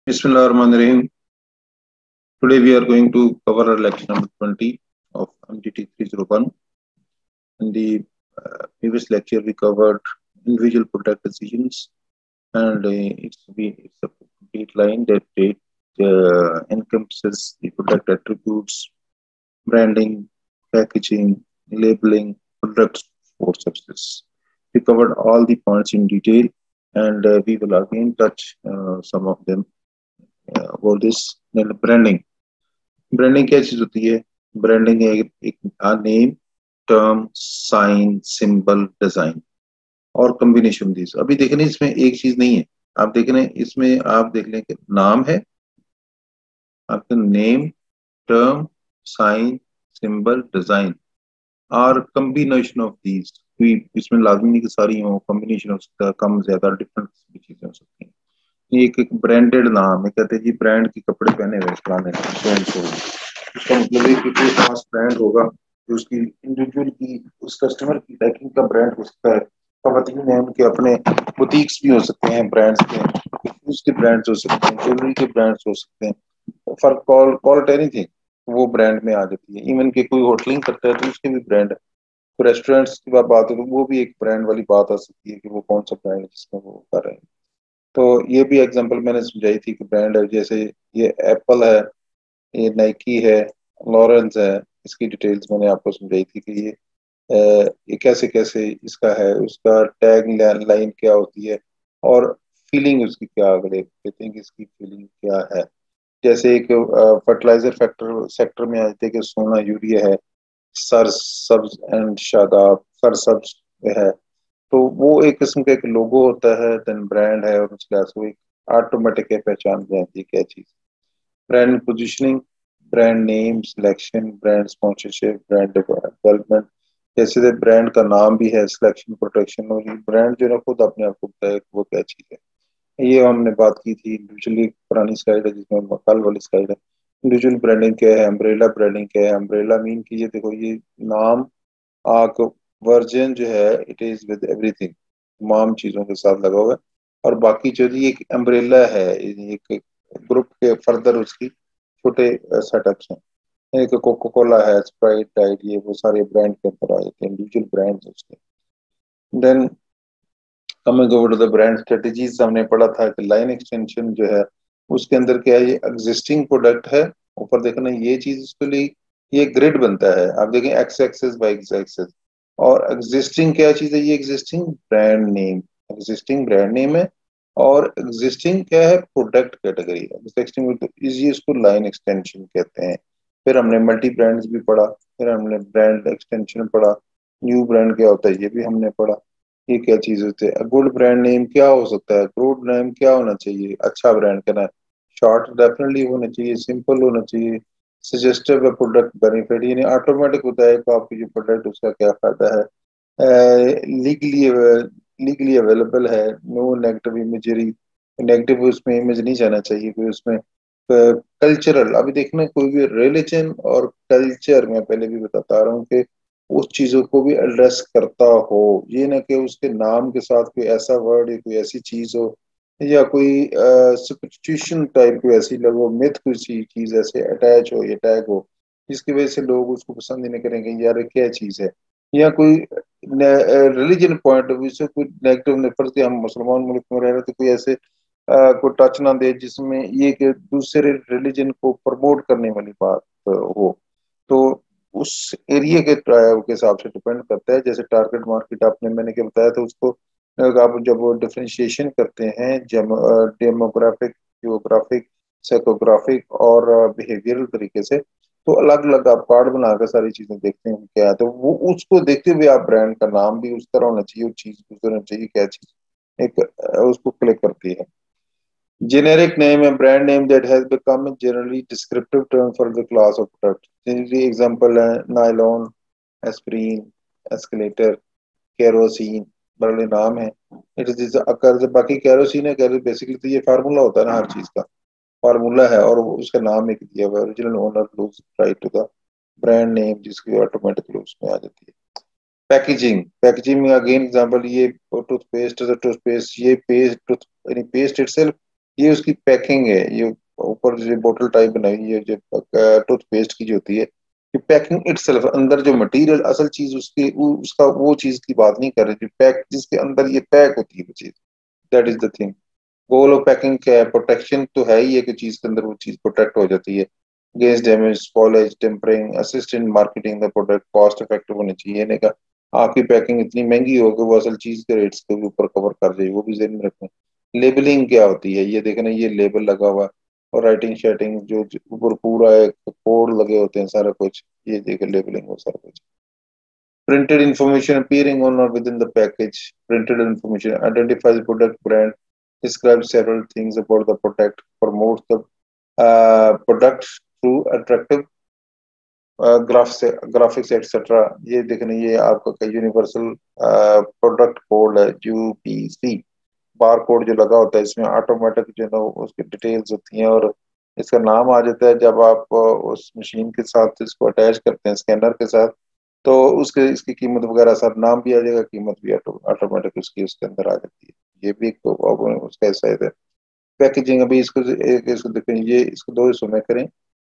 Bismillahirrahmanirrahim. Today we are going to cover our lecture number 20 of MGT 301. In the previous lecture, we covered individual product decisions, and it's a complete line that it encompasses the product attributes, branding, packaging, labeling, product for success. We covered all the points in detail, and we will again touch some of them about this. Then branding. Branding क्या चीज होती है? Branding है एक name, term, sign, symbol, design और combination this. अभी देखें इसमें एक चीज नहीं है। आप देख रहे हैं इसमें, आप देख लें कि नाम है आपका, name, term, sign, symbol, design और कॉम्बिनेशन ऑफ दीज। कोई इसमें लाजमी नहीं कि सारी हो, कॉम्बिनेशन हो सकता है, कम ज्यादा डिफरेंट चीजें हो सकती हैं। ये एक ब्रांडेड नाम है, कहते हैं जी ब्रांड के कपड़े पहने हुए फलाने सो एंड सो। इसका मतलब है कि कोई खास ब्रांड होगा जो उसकी इंडिविजुअल की, उस कस्टमर की लाइकिंग का ब्रांड हो सकता है। खवातीन हैं उनके अपने बुटीक्स भी हो सकते हैं, ब्रांड्स के, उसके ब्रांड्स हो सकते हैं, ज्वेलरी के ब्रांड्स हो सकते हैं। फॉर कॉल इट एनीथिंग, वो ब्रांड में आ जाती है। इवन के कोई होटलिंग करता है तो उसके भी ब्रांड है। तो रेस्टोरेंट्स की बात हो तो वो भी एक ब्रांड वाली बात आ सकती है कि वो कौन सा ब्रांड है जिसमें वो कर रहे हैं। तो ये भी एग्जांपल मैंने समझाई थी कि ब्रांड है, जैसे ये एप्पल है, ये नाइकी है, लॉरेंस है। इसकी डिटेल्स मैंने आपको समझाई थी कि ये कैसे कैसे इसका है, उसका टैग लाइन क्या होती है और फीलिंग उसकी क्या, अगले कहते हैं कि इसकी फीलिंग क्या है। जैसे एक फर्टिलाइजर फैक्टर सेक्टर में आ जाते हैं कि सोना, यूरिया है, सर सब्ज एंड शादाब, सर सब्ज है। तो वो एक किस्म का एक लोगो होता है, देन ब्रांड है, और उसके बाद वो एक ऑटोमेटिक है, पहचान जाती है क्या चीज। Brand positioning, brand name selection, brand sponsorship, brand development. जैसे ब्रांड का नाम भी है, सिलेक्शन, प्रोटेक्शन, और ये ब्रांड जो है खुद अपने आप को बताया कि वो क्या चीज है। ये हमने बात की थी इंडिविजुअली, पुरानी स्लाइड है जिसमें कल वाली स्लाइड है। इंडिविजुअल ब्रांडिंग क्या है, अम्ब्रेला ब्रांडिंग क्या है। अम्ब्रेला मीन की ये देखो, ये नाम आक वर्जन जो है इट इज विद एवरीथिंग, तमाम चीजों के साथ लगा हुआ है। और बाकी जो ये एक अम्ब्रेला है, एक ग्रुप के फर्दर उसकी छोटे सेटअप्स हैं। एक कोको कोला है, स्प्राइट, डाइट, ये वो सारे ब्रांड के अंदर आ जाते हैं, इंडिविजुअल ब्रांड्स उसके। Then coming over to the brand strategies, हमने पढ़ा था कि लाइन एक्सटेंशन जो है उसके अंदर क्या है, ये एग्जिस्टिंग प्रोडक्ट है। ऊपर देखना ये चीज उसके लिए ये ग्रिड बनता है, आप देखें एक्स एक्सेस वाई एक्सेस। और एग्जिस्टिंग क्या चीज है, ये existing brand name, existing brand name है। और एग्जिस्टिंग क्या है, प्रोडक्ट कैटेगरी है। एग्जिस्टिंग इसी इसको लाइन एक्सटेंशन कहते हैं। फिर हमने मल्टी ब्रांड्स भी पढ़ा, फिर हमने ब्रांड एक्सटेंशन पढ़ा, न्यू ब्रांड क्या होता है ये भी हमने पढ़ा। ये क्या चीज होती है, गुड ब्रांड नेम क्या हो सकता है, गुड नेम क्या होना चाहिए, अच्छा ब्रांड का नाम। शॉर्ट डेफिनेटली होना चाहिए, सिंपल होना चाहिए, सजेस्टिव प्रोडक्ट बेनिफिट, यानी ऑटोमेटिक बताए कि आपकी जो प्रोडक्ट उसका क्या फायदा है। लीगली लीगली अवेलेबल है, नो नेगेटिव इमेजरी, नेगेटिव उसमें इमेज नहीं जाना चाहिए कोई उसमें। कल्चरल, अभी देखना कोई भी रिलीजन और कल्चर, मैं पहले भी बताता रहा हूँ कि उस चीजों को भी एड्रेस करता हो। ये ना कि उसके नाम के साथ कोई ऐसा वर्ड या कोई ऐसी चीज हो, या कोई सब्स्टिट्यूशन टाइप कोई ऐसी लगो, मिथ कोई सी चीज ऐसे अटैच हो या टैग हो जिसकी वजह से लोग उसको पसंद ही नहीं करेंगे, यार ये क्या चीज है। या कोई रिलीजन पॉइंट ऑफ व्यू से कोई नेगेटिव नफरत के, हम मुसलमान मुल्क में रह रहे थे, कोई ऐसे को टच ना दे जिसमें ये कि दूसरे रिलीजन को प्रमोट करने वाली बात हो। तो उस एरिया के हिसाब से डिपेंड करता है। जैसे टारगेट मार्केट आपने मैंने क्या बताया था उसको, आप जब डिफरेंशिएशन करते हैं डेमोग्राफिक, जियोग्राफिक, साइकोग्राफिक और बिहेवियरल तरीके से, तो अलग अलग आप कार्ड बनाकर सारी चीजें देखते हैं क्या है। तो वो उसको देखते हुए आप ब्रांड का नाम भी उस तरह होना चाहिए, चीज उस तरह होना चाहिए, क्या चीज एक उसको क्लिक करती है। Generic name, a brand name that has become a generally descriptive term for the class of product. Generally example है nylon, aspirin, escalator, kerosene, बड़े नाम है। इट इज अकर बाकी केरोसिन है, बेसिकली तो ये फार्मूला होता है ना हर चीज का, फार्मूला है, और उसका नाम एक दिया हुआ है, original owner lose right to the brand name, जिसकी ऑटोमेटिकली उसमें आ जाती है। पैकेजिंग, पैकेजिंग में अगेन एग्जांपल, ये टूथपेस्ट, टूथपेस्ट ये पेस्ट, टूथ यानी पेस्ट इटसेल्फ ये उसकी पैकिंग है। ये ऊपर जो बोतल टाइप बनाई है, जो टूथपेस्ट की जो होती है, कि पैकिंग इटसेल्फ, अंदर जो मटेरियल असल चीज उसकी उसका वो चीज की बात नहीं कर रही थी, पैक जिसके अंदर ये पैक होती है वो चीज, that is the thing. Goal of packing क्या है? प्रोटेक्शन तो है ही है कि चीज के अंदर वो चीज प्रोटेक्ट हो जाती है against damage, spoilage, tampering, assist in marketing the product, cost effective होनी चाहिए। यानी का आपकी पैकिंग इतनी महंगी हो कि वो असल चीज के रेट्स के भी ऊपर कवर कर जाए, वो भी ध्यान में रखें। लेबलिंग क्या होती है? ये देखना, ये लेबल लगा हुआ, और राइटिंग शेटिंग जो ऊपर पूरा एक कोड लगे होते हैं सारा कुछ, ये देखे लेबलिंग वो सारा कुछ। Printed information appearing on or within the package. Printed information identifies product brand, describes several things about the product, promotes the product through attractive graphics etcetera. ये देखने, ये आपका यूनिवर्सल प्रोडक्ट कोड है, यूपीसी। बार कोड जो लगा होता है इसमें ऑटोमेटिक जो है ना उसकी डिटेल्स होती हैं, और इसका नाम आ जाता है जब आप उस मशीन के साथ इसको अटैच करते हैं स्कैनर के साथ, तो उसके इसकी कीमत वगैरह सब, नाम भी आ जाएगा, कीमत भी ऑटोमेटिक उसकी उसके अंदर आ जाती है। ये भी एक तो उसका ऐसा है। पैकेजिंग, अभी इसको एक इसको देखें, ये इसको दो हिस्सों में करें।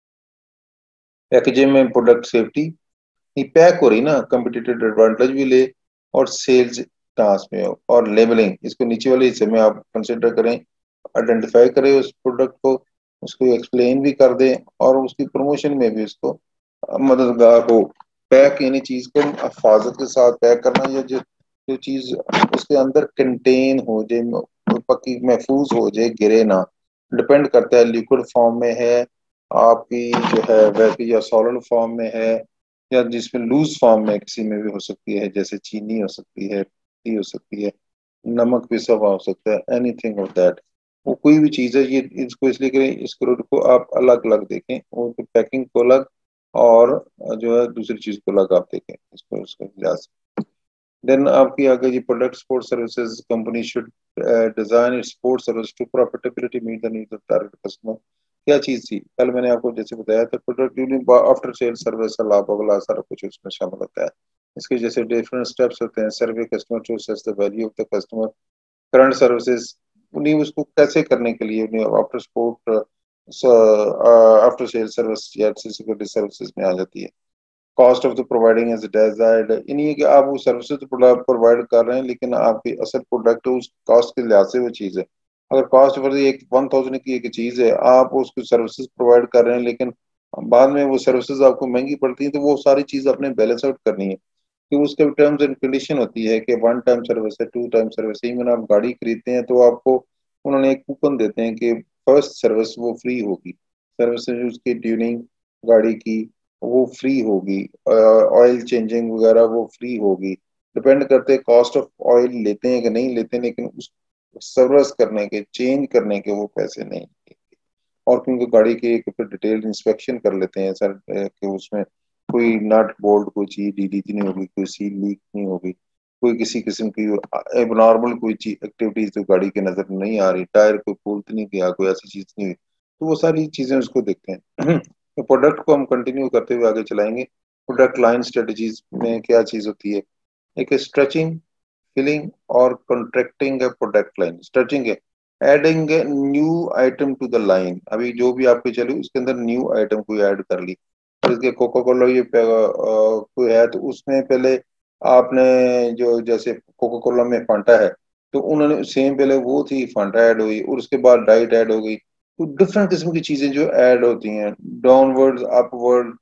पैकेजिंग में प्रोडक्ट सेफ्टी, ये पैक हो रही ना, कम्पिटिटिव एडवांटेज भी ले, और सेल्स टास्क में हो, और लेबलिंग इसको नीचे वाले हिस्से में आप कंसिडर करें, आइडेंटिफाई करें उस प्रोडक्ट को, उसको एक्सप्लेन भी कर दें, और उसकी प्रमोशन में भी उसको मददगार हो। पैक यानी चीज को हिफाजत के साथ पैक करना, या जो जो चीज उसके अंदर कंटेन हो जाए, पक्की महफूज हो जाए, गिरे ना। डिपेंड करता है लिक्विड फॉर्म में है आपकी जो है वह, या सॉलिड फॉर्म में है, या जिसमें लूज फॉर्म में किसी में भी हो सकती है, जैसे चीनी हो सकती है, टी हो सकती है, नमक भी सब हो सकता है, एनीथिंग ऑफ दैट। वो कोई भी चीज है, ये इसको इसलिए करें, इस प्रोडक्ट को आप अलग अलग देखें, वो पैकिंग को अलग, और जो है दूसरी चीज को अलग आप देखें, इसको इसको लिहाज से। देन आपकी आगे जी, product support services, company should design its support service to profitability meet the needs of target customer. क्या चीज थी? कल मैंने आपको जैसे बताया था, product during after sale service, लाभ अगला सारा कुछ उसमें शामिल होता है। इसके जैसे डिफरेंट स्टेप्स होते हैं, survey customer to assess the value of the customer, current services, उन्हें उसको कैसे करने के लिए उन्हें after support, after sale service या सिक्योरिटी सर्विसेज में आ जाती है। Cost of the providing as desired, यानी कि आप वो सर्विसेज प्रोवाइड कर रहे हैं, लेकिन आपकी असल प्रोडक्ट उस कॉस्ट के लिहाज से वो चीज़ है। अगर कॉस्ट फॉर एक 1000 की एक चीज़ है, आप उसको सर्विसेज प्रोवाइड कर रहे हैं, लेकिन बाद में वो सर्विसेज आपको महंगी पड़ती है, तो वो सारी चीज़ अपने बैलेंस आउट करनी है। कि उसके टर्म्स एंड कंडीशन होती है कि वन टाइम सर्विस है, टू टाइम सर्विस है। इवन आप गाड़ी खरीदते हैं तो आपको उन्होंने एक कूपन देते हैं कि फर्स्ट सर्विस वो फ्री होगी, सर्विस उसकी ट्यूनिंग गाड़ी की वो फ्री होगी, ऑयल चेंजिंग वगैरह वो फ्री होगी। डिपेंड करते हैं कॉस्ट ऑफ ऑयल लेते हैं कि नहीं लेते हैं, लेकिन उस सर्विस करने के, चेंज करने के वो पैसे नहीं लेंगे। और क्योंकि गाड़ी की एक डिटेल इंस्पेक्शन कर लेते हैं सर, कि उसमें कोई नट बोल्ट कोई चीज ढीली तो नहीं होगी, कोई सील लीक नहीं होगी, कोई किसी किस्म की एबनॉर्मल कोई चीज एक्टिविटीज तो गाड़ी के नजर नहीं आ रही, टायर कोई फूल तो नहीं गया, कोई ऐसी चीज नहीं हुई, तो वो सारी चीजें उसको देखते हैं। तो प्रोडक्ट को हम कंटिन्यू करते हुए आगे चलाएंगे। प्रोडक्ट लाइन स्ट्रेटजीज में क्या चीज होती है? एक स्ट्रेचिंग, फिलिंग और कॉन्ट्रैक्टिंग है प्रोडक्ट लाइन। स्ट्रेचिंग है adding new item to the line, अभी जो भी आपके चले उसके अंदर न्यू आइटम कोई ऐड कर ली। और इसके कोका कोला ये कोई है तो उसमें पहले आपने जो जैसे कोका कोला में फांटा है, तो उन्होंने सेम पहले वो थी, फांटा ऐड हुई, और उसके बाद डाइट ऐड हो गई। तो डिफरेंट किस्म की चीजें जो ऐड होती हैं, डाउनवर्ड, अपवर्ड,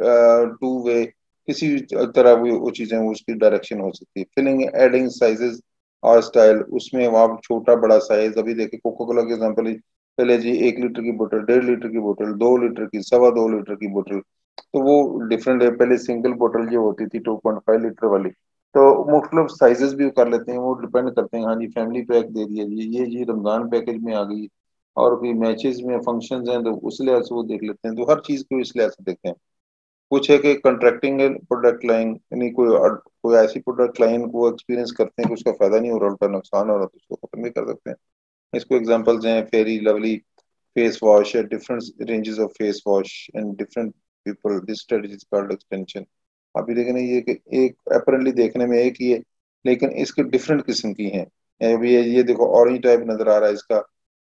टू वे, किसी भी तरह वो चीजें उसकी डायरेक्शन हो सकती है। फिलिंग एडिंग साइजेस और स्टाइल, उसमें आप छोटा बड़ा साइज, अभी देखिए कोका कोला के एग्जांपल ही, पहले जी 1 लीटर की बोतल, 1.5 लीटर की बोतल, 2 लीटर की, 2.25 लीटर की बोतल, तो वो डिफरेंट है। पहले सिंगल बोतल जो होती थी 2.5 लीटर वाली, तो मुख्तलिफ साइजेस भी कर लेते हैं, वो डिपेंड करते हैं। हाँ जी, फैमिली पैक दे दिया जी, ये जी रमजान पैकेज में आ गई, और कोई मैचेस में फंक्शंस हैं तो उस लिहाज से वो देख लेते हैं, तो हर चीज को इस लिहाज से देखते हैं। कुछ है कि कंट्रैक्टिंग प्रोडक्ट लाइन, यानी कोई ऐसी प्रोडक्ट लाइन को एक्सपीरियंस करते हैं कि उसका फायदा नहीं हो रहा, उल्टा नुकसान हो रहा, तो उसको खत्म भी कर सकते हैं। इसको एग्जांपल्स हैं fair lovely face wash, different ranges of face wash and different people, this strategy is called extension. अभी देखने ये कि एक अपेरेंटली देखने में एक ही है, लेकिन इसके डिफरेंट किस्म की हैं। अभी ये देखो ऑरेंज टाइप नजर आ रहा है इसका,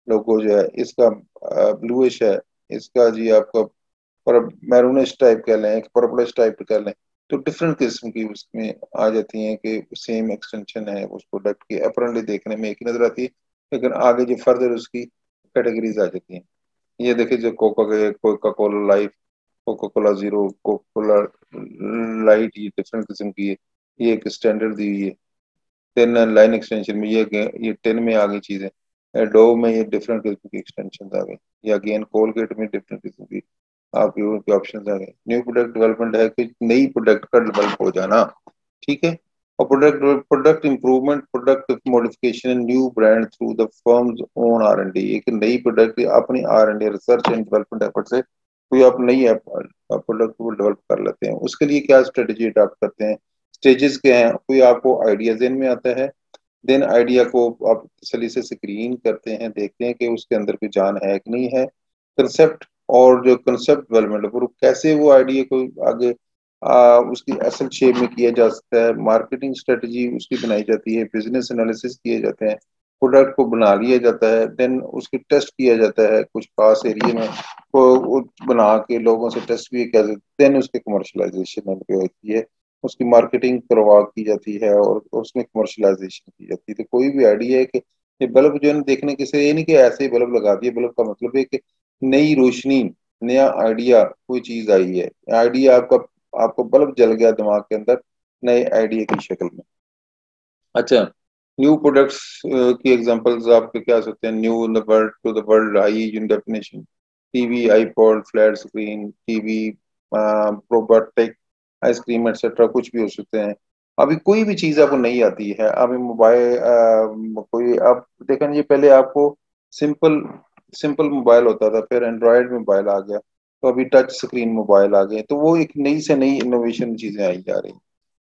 लोगो जो है इसका ब्लूइश है, इसका जी आपका पर मैरूनिश टाइप कह लें, पर्पलिश टाइप कह लें, तो डिफरेंट किस्म की उसमें आ जाती हैं कि सेम एक्सटेंशन है उस प्रोडक्ट की, अपरेंटली देखने में एक ही नजर आती है, लेकिन आगे जो फर्दर उसकी कैटेगरीज आ जाती हैं। ये देखिए जो coca cola life, coca cola zero, coca cola light, ये डिफरेंट किस्म की है। ये एक स्टैंडर्ड दी हुई है। 10 लाइन एक्सटेंशन में ये 10 में आ गई चीजें। डो में ये डिफरेंट किस्म की एक्सटेंशन आ गई, या अगेन कोलगेट में डिफरेंट किस्म की आपके उनके ऑप्शन आ गए। न्यू प्रोडक्ट डेवलपमेंट है कि नई प्रोडक्ट का डेवलप हो जाना, ठीक है। और product product improvement, product modification, new brand through the firm's own R&D, एक नई प्रोडक्ट अपनी R&D research and development effort से कोई आप नई प्रोडक्ट को डेवलप कर लेते हैं। उसके लिए क्या स्ट्रेटेजी अडॉप्ट करते हैं, स्टेजेस क्या हैं, कोई आपको आइडिया जेन में आता है, देन आइडिया को आप तसल्ली से स्क्रीन करते हैं, देखते हैं कि उसके अंदर कोई जान है कि नहीं है। कंसेप्ट, और जो कंसेप्ट डेवलपमेंट वो कैसे वो आइडिया को आगे उसकी असल शेप में किया जा सकता है, मार्केटिंग स्ट्रेटजी उसकी बनाई जाती है, बिजनेस एनालिसिस किए जाते हैं, प्रोडक्ट को बना लिया जाता है, देन उसकी टेस्ट किया जाता है कुछ खास एरिया में, वो बना के लोगों से टेस्ट भी किया जाता है, देन उसकी कमर्शलाइजेशन होती है, उसकी मार्केटिंग करवा की जाती है और उसमें कमर्शलाइजेशन की जाती है। तो कोई भी आइडिया है कि ये बल्ब जो है ना, देखने के से ये नहीं कि ऐसे ही बल्ब लगा दिए, बल्ब का मतलब है कि नई रोशनी, नया आइडिया, कोई चीज आई है, आइडिया आपका, आपको बल्ब जल गया दिमाग के अंदर नए आइडिया की शक्ल में। अच्छा, न्यू प्रोडक्ट्स की एग्जांपल्स आपके क्या हो सकते हैं, new in the world, to the world, high in definition, TV, iPod, flat screen TV, प्रोबोटिक, आइसक्रीम एक्सेट्रा, कुछ भी हो सकते हैं। अभी कोई भी चीज आपको नहीं आती है, अभी मोबाइल कोई आप देखें, ये पहले आपको सिंपल सिंपल मोबाइल होता था, फिर एंड्रॉयड मोबाइल आ गया, तो अभी टच स्क्रीन मोबाइल आ गए, तो वो एक नई से नई इनोवेशन चीजें आई जा रही हैं।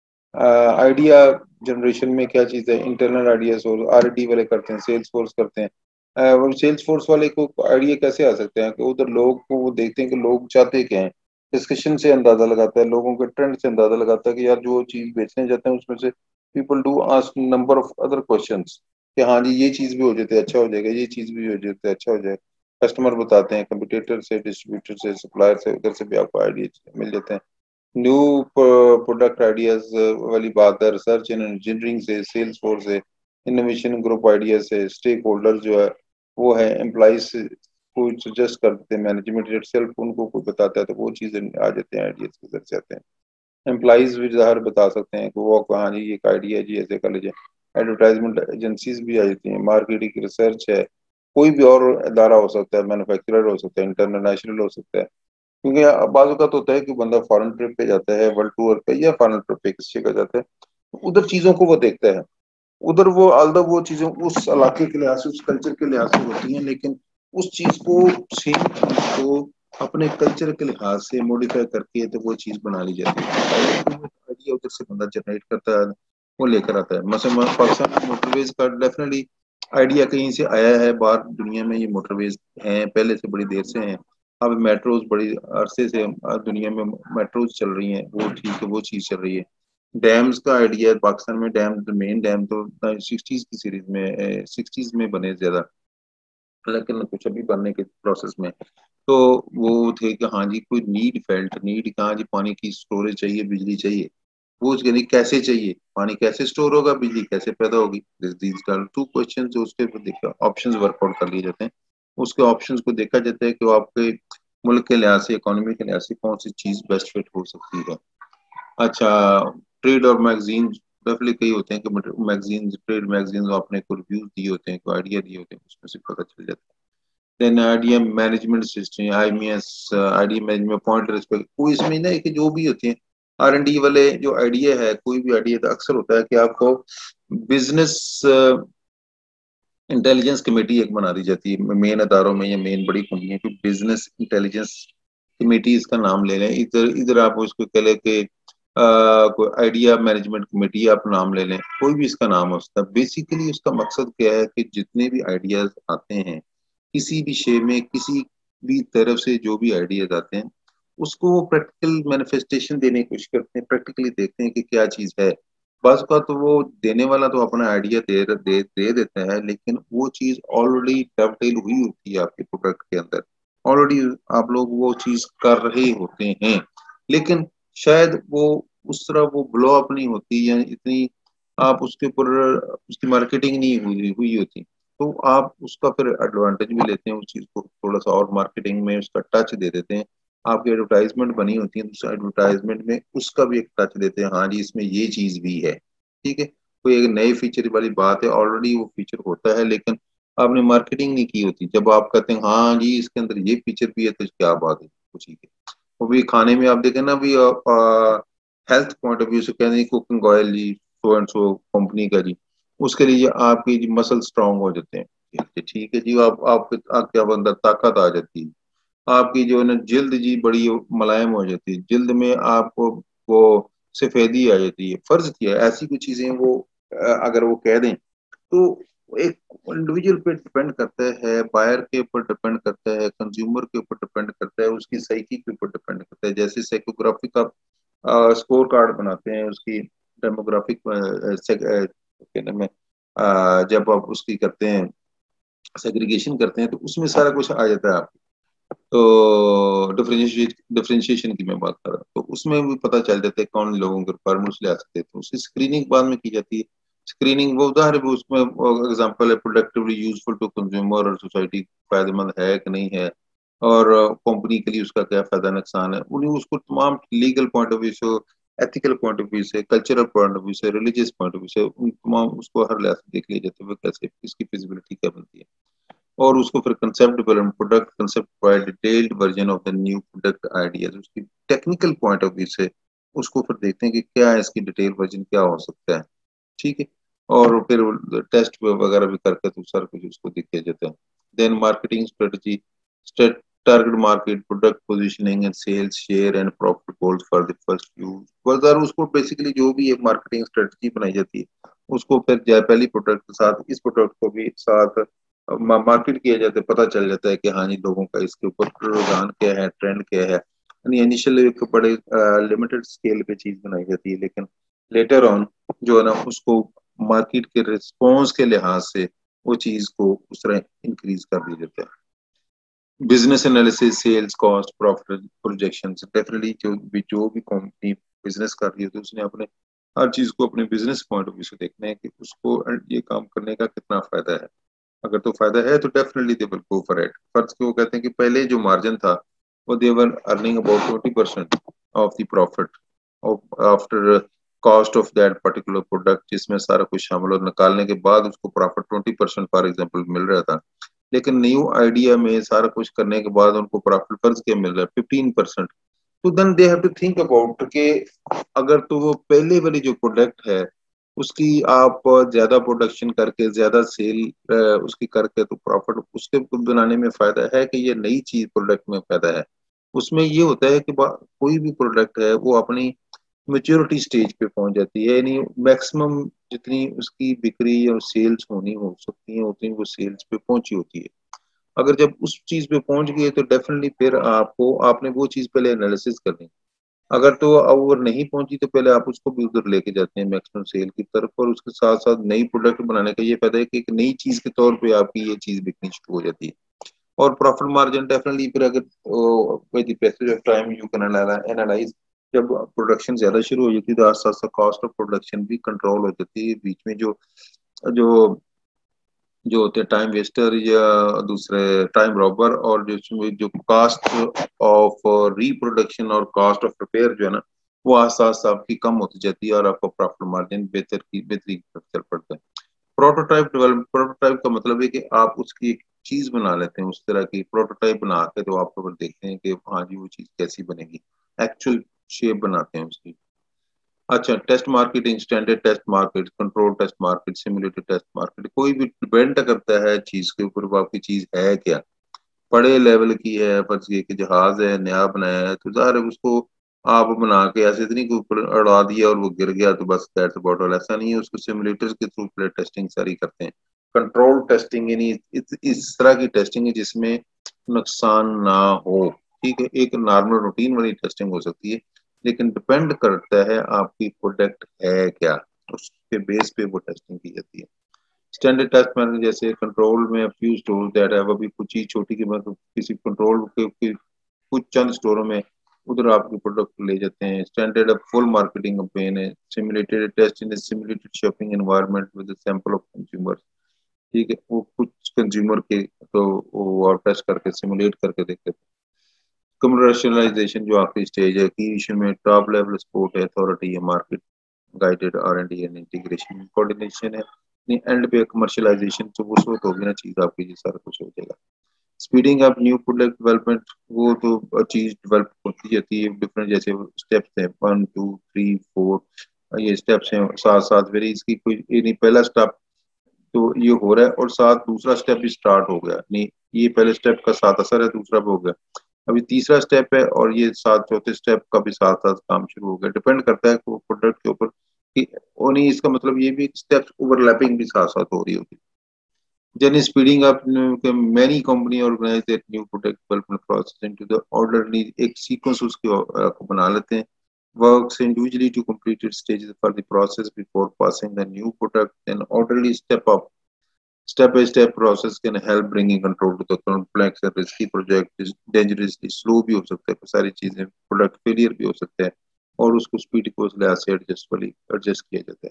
आइडिया जनरेशन में क्या चीज़ है, इंटरनल आइडियाज और R&D वाले करते हैं, सेल्स फोर्स करते हैं। वो सेल्स फोर्स वाले को आइडिया कैसे आ सकते हैं कि उधर लोग को वो देखते हैं कि लोग चाहते क्या हैं, डिस्कशन से अंदाजा लगाता है, लोगों के ट्रेंड से अंदाजा लगाता है कि यार जो चीज़ बेचने जाते हैं उसमें से people do ask number of other questions कि हाँ जी ये चीज़ भी हो जाती है अच्छा हो जाएगा, ये चीज़ भी हो जाती है अच्छा हो जाएगा। कस्टमर बताते हैं, कंपटीटर से, डिस्ट्रीब्यूटर से, सप्लायर से, उधर से भी आपको आइडिया मिल जाते हैं। न्यू प्रोडक्ट आइडियाज वाली बात है, रिसर्च एंड इंजीनियरिंग से, सेल्स फोर्स से, इनोवेशन ग्रुप आइडिया से, स्टेक होल्डर जो है वो है, एम्प्लॉइज को सजेस्ट कर देते हैं, मैनेजमेंट इटसेल्फ उनको कोई बताता है, तो वो चीजें आ जाते हैं, आइडियाज किधर से आते हैं। एम्प्लॉइज भी ज़ाहिर बता सकते हैं कि वो हाँ जी ये एक आइडिया है जी, ऐसे कर लीजिए। एडवर्टाइजमेंट एजेंसीज भी आ जाती हैं, मार्केटिंग रिसर्च है, कोई भी और अदारा हो सकता है, मैन्युफैक्चरर हो सकता है, इंटरनेशनल हो सकता है। क्योंकि बाज़ औक़ात होता है कि बंदा फॉरेन ट्रिप पे जाता है, वर्ल्ड टूर पे या फॉरेन ट्रिप पे किसी जगह जाता है, तो उधर चीज़ों को वो देखता है, उधर वो आल्दो वो चीज़ें उस इलाके के लिहाज से, उस कल्चर के लिहाज से होती हैं, लेकिन उस चीज़ को, सेम चीज़ को अपने कल्चर के लिहाज से मॉडिफाई करके तो वो चीज़ बना ली जाती है। आइडिया उधर से बंदा जनरेट करता है, वो लेकर आता है। मसलन पाकिस्तान में मोटरवेज का डेफिनेटली आइडिया कहीं से आया है, बाहर दुनिया में ये मोटरवेज हैं, पहले से बड़ी देर से हैं। अब मेट्रोज बड़ी अरसे से दुनिया में मेट्रोज चल रही हैं, वो ठीक है, वो चीज़ चल रही है। डैम्स का आइडिया पाकिस्तान में, डैम मेन डैम तो 60s की सीरीज में, 60s में बने ज्यादा, लेकिन कुछ अभी बनने के प्रोसेस में। तो वो थे कि हाँ जी कोई नीड फेल्ट, नीड कहाँ जी, पानी की स्टोरेज चाहिए, बिजली चाहिए, वो उसके लिए कैसे चाहिए, पानी कैसे स्टोर होगा, बिजली कैसे पैदा होगी, दीज आर टू क्वेश्चन, उसके ऊपर देखा ऑप्शंस वर्कआउट कर लिए जाते हैं। उसके ऑप्शंस को देखा जाता है कि वो आपके मुल्क के लिहाज से, इकोनॉमी के लिहाज से कौन सी चीज बेस्ट फिट हो सकती है। अच्छा, ट्रेड और मैगजीन डेफिनेटली कई होते हैं कि मैगजीन, ट्रेड मैगजीन आपने को रिव्यूज दिए होते हैं, कोई आइडिया दिए होते हैं, उसमें से पता चल जाता है। Then idea management system, IMS, idea management point respect, कोई इसमें ना है कि जो भी होती है R&D वाले, जो आइडिया है, कोई भी आइडिया, तो अक्सर होता है कि आपको बिजनेस इंटेलिजेंस कमेटी एक बना दी जाती है मेन अदारों में या मेन बड़ी कंपनियों की, बिजनेस इंटेलिजेंस कमेटी इसका नाम ले लें, इधर इधर आप उसको कह लें कि कोई आइडिया मैनेजमेंट कमेटी आप नाम ले लें, कोई भी इसका नाम हो सकता है। बेसिकली उसका मकसद क्या है कि जितने भी आइडियाज आते हैं किसी भी शे में, किसी भी तरफ से जो भी आइडियाज आते हैं, उसको वो प्रैक्टिकल मैनिफेस्टेशन देने की कोशिश करते हैं, प्रैक्टिकली देखते हैं कि क्या चीज़ है, बस का तो वो देने वाला तो अपना आइडिया दे देता है, लेकिन वो चीज ऑलरेडी डवटेल हुई होती है आपके प्रोडक्ट के अंदर। ऑलरेडी आप लोग वो चीज कर रहे होते हैं, लेकिन शायद वो उस तरह वो ब्लो अप नहीं होती, या इतनी आप उसके ऊपर उसकी मार्केटिंग नहीं हुई होती। तो आप उसका फिर एडवांटेज भी लेते हैं, उस चीज को थोड़ा सा और मार्केटिंग में उसका टच दे देते हैं। आपकी एडवर्टाइजमेंट बनी होती है, तो एडवर्टाइजमेंट में उसका भी एक टच देते हैं, हाँ जी इसमें ये चीज भी है। ठीक है, कोई एक नए फीचर वाली बात है, ऑलरेडी वो फीचर होता है, लेकिन आपने मार्केटिंग नहीं की होती। जब आप कहते हैं हाँ जी इसके अंदर ये फीचर भी है, तो क्या बात है, कुछ ही है। वो भी खाने में आप देखें ना, भी हेल्थ पॉइंट ऑफ व्यू से कहते हैं कुकिंग ऑयल जी सो एंड सो कंपनी का जी, उसके लिए आपकी जी मसल स्ट्रांग हो जाते हैं। ठीक है जी, आपके अंदर ताकत आ जाती है। आपकी जो है ना जिल्द जी बड़ी मुलायम हो जाती है, जिल्द में आपको वो सफेदी आ जाती है, फर्ज किया है ऐसी कुछ चीजें वो अगर वो कह दें तो एक इंडिविजुअल पे डिपेंड करता है, बायर के ऊपर डिपेंड करता है, कंज्यूमर के ऊपर डिपेंड करता है, उसकी साइकी के ऊपर डिपेंड करता है। जैसे साइकोग्राफी का स्कोर कार्ड बनाते हैं, उसकी डेमोग्राफिक कहने में जब आप उसकी करते हैं सेग्रीगेशन करते हैं, तो उसमें सारा कुछ आ जाता है। तो डिफरेंशिएशन की मैं बात कर रहा हूँ, तो उसमें भी पता चल जाता है कौन लोगों के रिक्वायरमेंट्स ले आ सकते हैं, तो उसकी स्क्रीनिंग बाद में की जाती है। स्क्रीनिंग वो उदाहरण भी उसमें एग्जांपल है, प्रोडक्टिवली यूजफुल टू कंज्यूमर और सोसाइटी, फायदेमंद है कि नहीं है, और कंपनी के लिए उसका क्या फायदा नुकसान है, उन्हें उसको तमाम लीगल पॉइंट ऑफ व्यू से, एथिकल पॉइंट ऑफ व्यू से, कल्चरल पॉइंट ऑफ व्यू से, रिलीजियस पॉइंट ऑफ व्यू से, उन तमाम उसको हर लिहाज से देख लिया जाता है कैसे इसकी फिजिबिलिटी क्या बनती है। और उसको फिर concept development, product concept provide detailed version of the new product ideas, उसकी टेक्निकल पॉइंट ऑफ व्यू से उसको फिर देखते हैं कि क्या है इसकी डिटेल वर्जन क्या हो सकता है। ठीक है, और फिर टेस्ट वगैरह भी करके तो सारा कुछ उसको दिखाया जाता है। Then marketing strategy, target market, product positioning and sales share and profit goals for the first use. बाजार उसको बेसिकली जो भी एक मार्केटिंग स्ट्रेटजी बनाई जाती है, उसको फिर पहली प्रोडक्ट के साथ इस प्रोडक्ट को भी साथ मार्केट किया जाता है, पता चल जाता है कि हाँ जी लोगों का इसके ऊपर रुझान क्या है, ट्रेंड क्या है। यानी इनिशियल एक बड़े लिमिटेड स्केल पे चीज बनाई जाती है, लेकिन लेटर ऑन जो है ना उसको मार्केट के रिस्पॉन्स के लिहाज से वो चीज को उस तरह इंक्रीज कर दिया जाता है। Business analysis, sales cost, profit projections, definitely जो भी कंपनी बिजनेस कर रही है, तो उसने अपने हर चीज को अपने बिजनेस पॉइंट ऑफ व्यू से देखना है कि उसको ये काम करने का कितना फायदा है। अगर तो फायदा है तो definitely they will go for it. फर्ज के वो कहते हैं कि पहले जो मार्जिन था वो they were earning about 20% of the profit after cost of that particular product, जिसमें सारा कुछ शामिल हो, निकालने के बाद उसको प्रॉफिट 20% फॉर एग्जाम्पल मिल रहा था। लेकिन न्यू आइडिया में सारा कुछ करने के बाद उनको प्रॉफिट फर्ज क्या मिल रहा है, 15%। तो then they have to think about कि अगर तो वो पहले वाली जो प्रोडक्ट है उसकी आप ज्यादा प्रोडक्शन करके ज्यादा सेल उसकी करके तो प्रॉफिट उसके बनाने में फायदा है, कि ये नई चीज प्रोडक्ट में फायदा है। उसमें ये होता है कि कोई भी प्रोडक्ट है वो अपनी मेच्योरिटी स्टेज पे पहुंच जाती है, यानी मैक्सिमम जितनी उसकी बिक्री या सेल्स होनी हो सकती है उतनी वो सेल्स पे पहुंची होती है। अगर जब उस चीज पे पहुंच गई है तो डेफिनेटली फिर आपने वो चीज पहले एनालिसिस करनी। अगर तो अगर नहीं पहुंची तो पहले आप उसको भी उधर लेके जाते हैं मैक्सिमम सेल की तरफ, और उसके साथ साथ नई प्रोडक्ट बनाने का ये फायदा है कि एक नई चीज के तौर पे आपकी ये चीज बिकनी शुरू हो जाती है। और प्रॉफिट मार्जिन डेफिनेटली फिर अगर with the passage of time you can analyse, जब प्रोडक्शन ज्यादा शुरू हो जाती है तो आस्ते आस्ते कॉस्ट ऑफ प्रोडक्शन भी कंट्रोल हो जाती है। बीच में जो जो जो होते हैं टाइम वेस्टर या दूसरे टाइम रॉबर, और जो कास्ट ऑफ रिप्रोडक्शन और कास्ट ऑफ रिपेयर जो है ना, वो आस्ते आस्ते आपकी कम होती जाती है और आपका प्रॉफिट मार्जिन बेहतरी की तरफ चल पड़ता है। प्रोटोटाइप डेवलप, प्रोटोटाइप का मतलब है कि आप उसकी एक चीज बना लेते हैं, उस तरह की प्रोटोटाइप बना के तो आप फिर देखते हैं कि हाँ जी वो चीज कैसी बनेगी, एक्चुअल शेप बनाते हैं उसकी। अच्छा, test marketing, standard test market, control test market, simulated test market, कोई भी डिपेंड करता है चीज के ऊपर, वो आपकी चीज है क्या। बड़े लेवल की है, फर्ज ये कि जहाज है नया बनाया है, तो जाहिर है उसको आप बना के ऐसे इतनी के ऊपर उड़ा दिया और वो गिर गया तो बस दैट्स अबाउट ऑल, ऐसा नहीं है। उसको सिमुलेटर्स के थ्रू प्ले टेस्टिंग सारी करते हैं। कंट्रोल टेस्टिंग यानी इस तरह की टेस्टिंग है जिसमें नुकसान ना हो। ठीक है, एक नॉर्मल रूटीन वाली टेस्टिंग हो सकती है, लेकिन डिपेंड करता है आपकी प्रोडक्ट है क्या। उसके बेस पे वो टेस्टिंग की जाती है। स्टैंडर्ड टेस्ट मैनेजर जैसे कंट्रोल में फ्यू स्टोर दैट है, अभी कुछ चीज छोटी की मतलब किसी कंट्रोल के कुछ चंद स्टोरों में उधर आपके प्रोडक्ट ले जाते हैं। स्टैंडर्ड अब फुल मार्केटिंग कैंपेन है। Simulated test in simulated shopping environment with sample of consumers. ठीक है, वो कुछ कंज्यूमर के तो वो टेस्ट करके सिमुलेट करके देखते हैं। कमर्शियलाइजेशन जो आखिरी स्टेज है कि इशू में टॉप लेवल सपोर्ट है, अथॉरिटी है, market guided R&D and integration coordination है। एंड पे कमर्शियलाइजेशन तो उस वक्त होगी ना चीज आपकी, जी सारा कुछ हो जाएगा। Speeding up new product development, वो तो चीज डेवलप होती जाती है डिफरेंट, जैसे स्टेप्स हैं 1 2 3 4, ये स्टेप्स हैं साथ साथ। फिर इसकी कोई ये नहीं, पहला स्टेप तो ये हो रहा है और साथ दूसरा स्टेप भी स्टार्ट हो गया नहीं, ये पहले स्टेप का साथ असर है, दूसरा भी हो गया, अभी तीसरा स्टेप है और ये साथ चौथे स्टेप का भी साथ साथ काम शुरू हो गया। डिपेंड करता है प्रोडक्ट के ऊपर कि वो नहीं, इसका मतलब ये भी स्टेप्स ओवरलैपिंग भी साथ साथ हो रही होगी। Then speeding up, many company organize their new product development process into the orderly एक sequence उसके को बना लेते हैं। Works individually to complete its stages for the process before passing the new product. Then orderly step up, step by step process can help bringing control to the complex and risky project. is dangerously slow भी हो सकता है, सारी चीजें product failure भी हो सकता है और उसको स्पीड को उस लिहाज से एडजस्ट किया जाता है।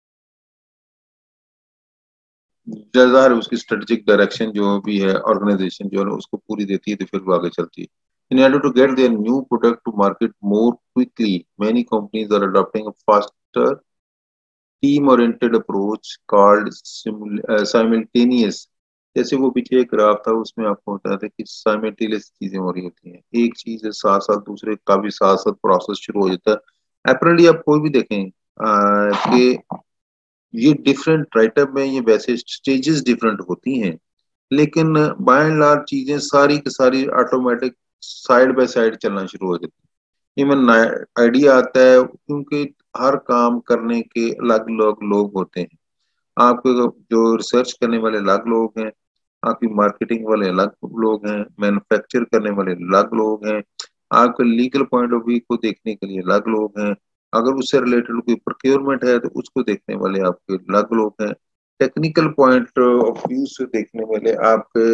ज़ाहिर है उसकी स्ट्रेटेजिक डायरेक्शन जो भी है ऑर्गेनाइजेशन जो है उसको पूरी देती है तो फिर वो आगे चलती है। In order to get their new product to market more quickly, many companies are adopting a faster team-oriented approach called simultaneous। जैसे वो पीछे एक ग्राफ था उसमें आपको बताया था कि साइमल्टेनियस चीजें हो रही होती हैं, एक चीज है साथ साथ दूसरे का भी साथ साथ प्रोसेस शुरू हो जाता है। अप्रैली आप कोई भी देखें कि ये डिफरेंट राइटअप में ये वैसे स्टेजेस डिफरेंट होती हैं, लेकिन बाय एंड लार्ज चीजें सारी की सारी ऑटोमेटिक साइड बाय साइड चलना शुरू हो जाती है। इवन आइडिया आता है क्योंकि हर काम करने के अलग अलग लोग होते हैं। आपके जो रिसर्च करने वाले अलग लोग हैं, आपकी मार्केटिंग वाले अलग लोग हैं, मैन्युफैक्चर करने वाले अलग लोग हैं, आपके लीगल पॉइंट ऑफ व्यू को देखने के लिए अलग लोग हैं, अगर उससे रिलेटेड कोई प्रोक्योरमेंट है तो उसको देखने वाले आपके अलग लोग हैं, टेक्निकल पॉइंट ऑफ व्यू से देखने वाले आपके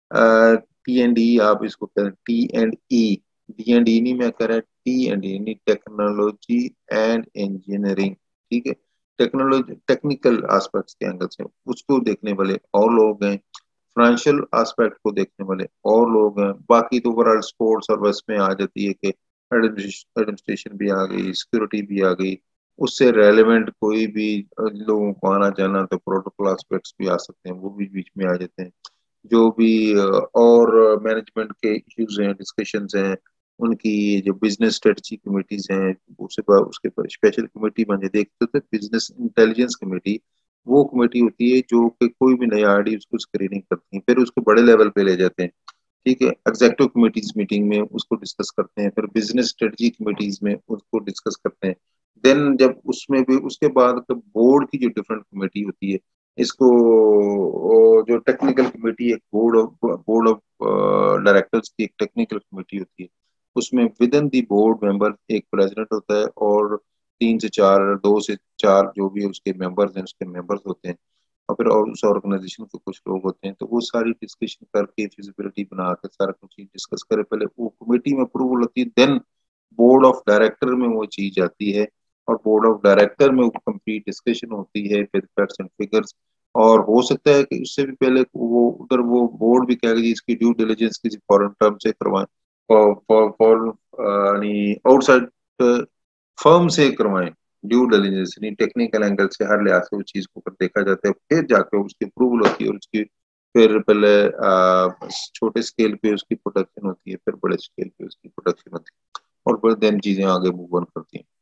T&E, आप इसको कह रहे हैं T&E, D&E नहीं मैं कह रहा T&E नहीं, टेक्नोलॉजी एंड इंजीनियरिंग। ठीक है, टेक्नोलॉजी टेक्निकल एस्पेक्ट्स के एंगल से उसको देखने वाले और लोग हैं, फाइनेंशियल एस्पेक्ट को देखने वाले और लोग हैं, बाकी तो ओवरऑल स्पोर्ट्स और बस में आ जाती है कि एडमिनिस्ट्रेशन भी आ गई, सिक्योरिटी भी आ गई, उससे रेलेवेंट कोई भी लोगों को आना जाना तो प्रोटोकॉल एस्पेक्ट्स भी आ सकते हैं, वो भी बीच में आ जाते हैं। जो भी और मैनेजमेंट के इश्यूज हैं, डिस्कशंस हैं, उनकी जो बिजनेस स्ट्रेटजी कमेटीज हैं उसके पर स्पेशल कमेटी बने देखते थे, बिजनेस इंटेलिजेंस कमेटी वो कमेटी होती है जो कि कोई भी नया आईडी उसको स्क्रीनिंग करती है, फिर उसको बड़े लेवल पे ले जाते हैं। ठीक है, एग्जेक्टिव कमेटीज मीटिंग में उसको डिस्कस करते हैं, फिर बिजनेस स्ट्रेटजी कमेटीज में उसको डिस्कस करते हैं। देन जब उसमें भी उसके बाद बोर्ड की जो डिफरेंट कमेटी होती है, इसको जो टेक्निकल कमेटी एक बोर्ड ऑफ डायरेक्टर्स की एक टेक्निकल कमेटी होती है, उसमें within the board member एक प्रेसिडेंट होता है और 3 से 4 2 से 4 जो भी उसके मेंबर्स हैं उसके मेंबर्स होते हैं, और फिर और उस ऑर्गेनाइजेशन के कुछ लोग होते हैं, तो वो सारी डिस्कशन करके फिजिबिलिटी बना के सारा कुछ चीज डिस्कस करे, पहले वो कमेटी में अप्रूवल होती है, देन बोर्ड ऑफ डायरेक्टर में वो चीज आती है और बोर्ड ऑफ डायरेक्टर में वो कंप्लीट डिस्कशन होती है फिर फैक्ट्स एंड फिगर्स। और हो सकता है कि उससे भी पहले वो उधर वो बोर्ड भी कहेगा जी इसकी ड्यू डिलिजेंस किसी फॉरेन टर्म से करवाएं, फॉर यानी आउटसाइड फर्म से करवाएं, ड्यू डिलिजेंस यानी टेक्निकल एंगल से हर लिहाज से उस चीज को देखा जाता है, फिर जाके उसकी अप्रूवल होती है और उसकी फिर पहले छोटे स्केल पे उसकी प्रोडक्शन होती है, फिर बड़े स्केल पे उसकी प्रोडक्शन होती है और फिर देन चीजें आगे मूव ऑन करती हैं।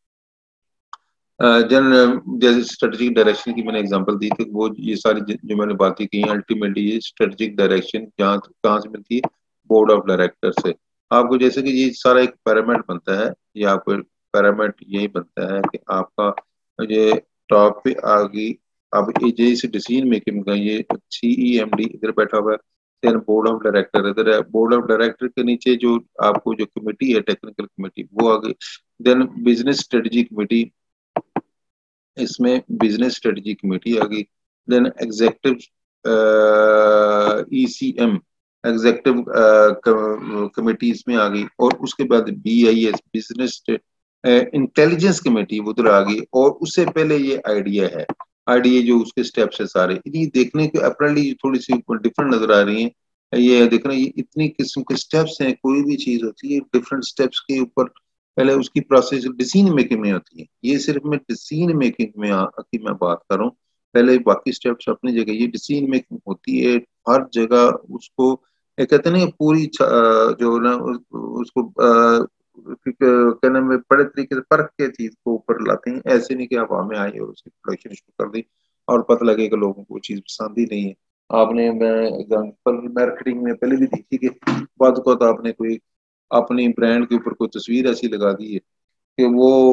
जन जैसे स्ट्रेटेजिक डायरेक्शन की मैंने एग्जांपल दी थी, वो ये सारी जो मैंने बातें की अल्टीमेटली ये स्ट्रेटेजिक डायरेक्शन जहाँ कहाँ से मिलती है, बोर्ड ऑफ डायरेक्टर से। आपको जैसे कि ये सारा एक पैरामिड बनता है, ये आपको पैरामिड यही बनता है कि आपका ये टॉप पे आ गई, अब जैसे डिसीजन मेकिंग का ये CEMD इधर बैठा हुआ है, देन बोर्ड ऑफ डायरेक्टर इधर है, बोर्ड ऑफ डायरेक्टर के नीचे जो आपको जो कमेटी है टेक्निकल कमेटी वो आ गई, देन बिजनेस स्ट्रेटजी कमेटी इसमें बिजनेस स्ट्रेटजी कमेटी आ गई, then executive ECM executive committee इसमें आ गई, और उसके बाद BIS बिजनेस इंटेलिजेंस कमेटी उधर आ गई, और उससे पहले ये आईडिया है। आईडिया जो उसके स्टेप्स है सारे, ये देखने के अप्रेंटली थोड़ी सी डिफरेंट नजर आ रही है। ये देखना, ये इतनी किस्म के स्टेप्स हैं, कोई भी चीज होती है डिफरेंट स्टेप्स के ऊपर पहले उसकी प्रोसेस डिसीजन मेकिंग में होती है। ये सिर्फ मैं डिसीजन मेकिंग में की मैं बात कर रहा हूँ। पहले बाकी स्टेप्स अपनी जगह, ये डिसीजन मेकिंग होती है हर जगह। उसको ये कहते हैं ना, पूरी जो ना उसको क्या नाम है, बड़े तरीके से परख के चीज को ऊपर लाते हैं। ऐसे नहीं कि आप हमें आए और उसकी प्रोडक्शन शुरू कर दी और पता लगे कि लोगों को चीज पसंद ही नहीं है। आपने, मैं एग्जाम्पल मार्केटिंग में पहले भी देखी कि बाद को तो आपने कोई अपनी ब्रांड के ऊपर कोई तस्वीर ऐसी लगा दी है कि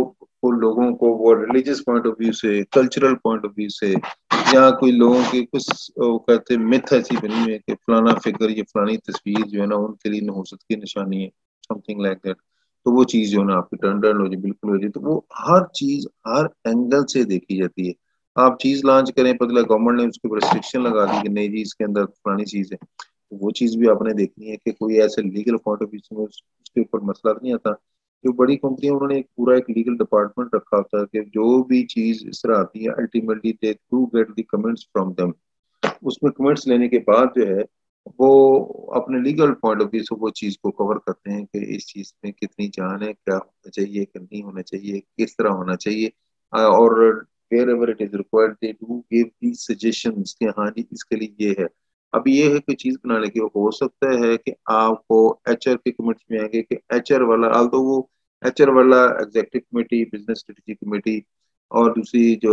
वो लोगों को वो रिलीजियस पॉइंट ऑफ व्यू से, कल्चरल पॉइंट ऑफ व्यू से, या कोई लोगों की कुछ वो कहते हैं मिथ ऐसी बनी हुई है कि फलाना फिगर, ये फलानी तस्वीर जो है ना उनके लिए नहुसत की निशानी है, समथिंग लाइक दैट। तो वो चीज जो है ना आपकी टर्न टर्न हो जाए, बिल्कुल हो जाए। तो वो हर चीज हर एंगल से देखी जाती है। आप चीज लॉन्च करें, पता गवर्नमेंट ने उसके ऊपर रिस्ट्रिक्शन लगा दी कि नहीं जी इसके अंदर फलानी चीज है, तो वो चीज भी आपने देखनी है कि कोई ऐसे लीगल पॉइंट ऑफ व्यू से उसके ऊपर मसला नहीं आता। जो बड़ी कंपनियां, उन्होंने एक पूरा एक लीगल डिपार्टमेंट रखा होता है कि जो भी चीज इस तरह आती है ultimately they to get the comments from them. उसमें कमेंट्स लेने के बाद जो है वो अपने लीगल पॉइंट ऑफ व्यू से वो चीज को कवर करते हैं कि इस चीज में कितनी जान है, क्या होना चाहिए, क्या नहीं होना चाहिए, किस तरह होना चाहिए। और wherever it is required they do give the suggestions कि हाँ जी इसके लिए ये है। अब ये है कि चीज बनाने की हो सकता है कि आपको HR के कमेंट्स में आएंगे कि HR वाला आल तो वो HR वाला executive committee, business strategy committee, और दूसरी जो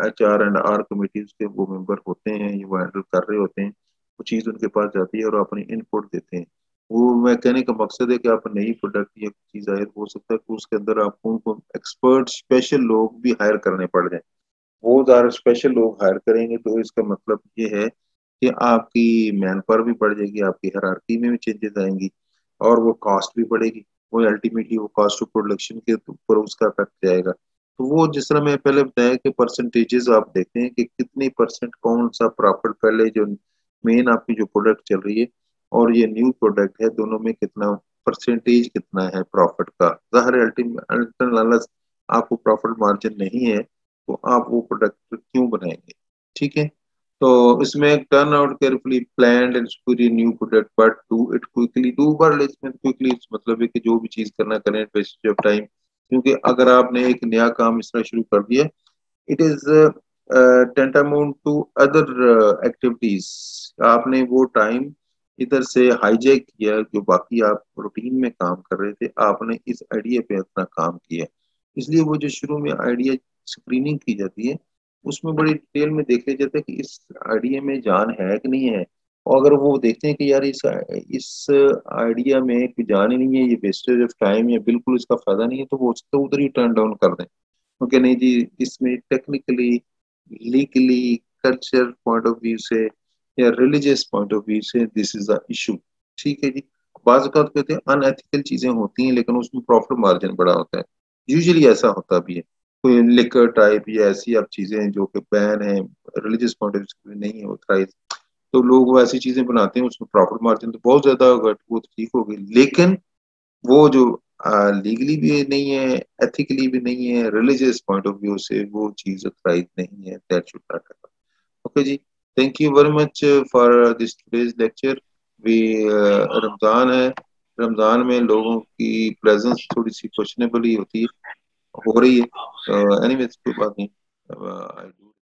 HR&R कमेटी उसके वो मेंबर होते हैं, ये वो हैंडल कर रहे होते हैं। वो चीज़ उनके पास जाती है और अपनी इनपुट देते हैं। वो मैं कहने का मकसद है कि आप नई प्रोडक्ट या चीज़ आए, हो सकता है कि उसके अंदर आपको उनको एक्सपर्ट स्पेशल लोग भी हायर करने पड़ जाए। वो ज़्यादा स्पेशल लोग हायर करेंगे तो इसका मतलब ये है कि आपकी मैन पावर भी बढ़ जाएगी, आपकी हायरार्की में भी चेंजेस आएंगी, और वो कॉस्ट भी बढ़ेगी। वो अल्टीमेटली वो कॉस्ट ऑफ प्रोडक्शन के ऊपर उसका इफेक्ट जाएगा। तो वो जिस तरह मैं पहले बताया कि परसेंटेजेस आप देखते हैं कि कितनी परसेंट कौन सा प्रॉफिट, पहले जो मेन आपकी जो प्रोडक्ट चल रही है और ये न्यू प्रोडक्ट है, दोनों में कितना परसेंटेज कितना है प्रॉफिट का। ज़ाहिर अल्टीमेट आपको प्रॉफिट मार्जिन नहीं है तो आप वो प्रोडक्ट क्यों बनाएंगे। ठीक है। तो इसमें turn out carefully planned and superior new product but do it quickly, do बर इसमें क्विकली मतलब है कि जो भी चीज करना करें वेस्टेज ऑफ टाइम। क्योंकि अगर आपने एक नया काम इस तरह शुरू कर दिया, it is tantamount to other activities. आपने वो टाइम इधर से हाईजैक किया, जो बाकी आप रूटीन में काम कर रहे थे, आपने इस आइडिया पे अपना काम किया। इसलिए वो जो शुरू में आइडिया स्क्रीनिंग की जाती है उसमें बड़ी डिटेल में देख लिया जाता है कि इस आइडिया में जान है कि नहीं है। और अगर वो देखते हैं कि यार इस आइडिया में कोई जान ही नहीं है, ये वेस्टेज ऑफ टाइम या बिल्कुल इसका फायदा नहीं है, तो वो उसको उधर ही टर्न डाउन कर दें। क्योंकि नहीं जी इसमें technically, legally, culture point of view से या रिलीजियस पॉइंट ऑफ व्यू से दिस इज द इशू। ठीक है जी। बाज अवत कहते हैं अनएथिकल चीजें होती हैं लेकिन उसमें प्रॉफिट मार्जिन बड़ा होता है। यूजुअली ऐसा होता भी है। कोई लिकर टाइप या ऐसी अब चीजें हैं जो कि बैन है, रिलीजियस पॉइंट ऑफ व्यू से नहीं है ऑथराइज, तो लोग वो ऐसी चीजें बनाते हैं, उसमें प्रॉफिट मार्जिन तो बहुत ज्यादा होगा, वो तो ठीक होगी। लेकिन वो जो लीगली भी नहीं है, एथिकली भी नहीं है, रिलीजियस पॉइंट ऑफ व्यू से वो चीज ऑथराइज नहीं है, that should not happen. Okay जी। Thank you very much for this today's lecture. भी रमजान है, रमजान में लोगों की प्रेजेंस थोड़ी सी क्वेश्चनेबल ही होती है, हो रही है। एनीवेज कोई बात नहीं।